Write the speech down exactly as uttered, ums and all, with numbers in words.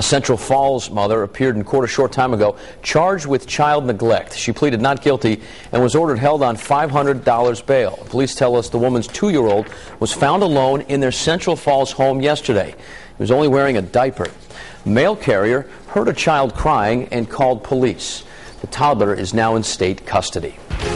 A Central Falls mother appeared in court a short time ago, charged with child neglect. She pleaded not guilty and was ordered held on five hundred dollars bail. Police tell us the woman's two-year-old was found alone in their Central Falls home yesterday. He was only wearing a diaper. Mail carrier heard a child crying and called police. The toddler is now in state custody.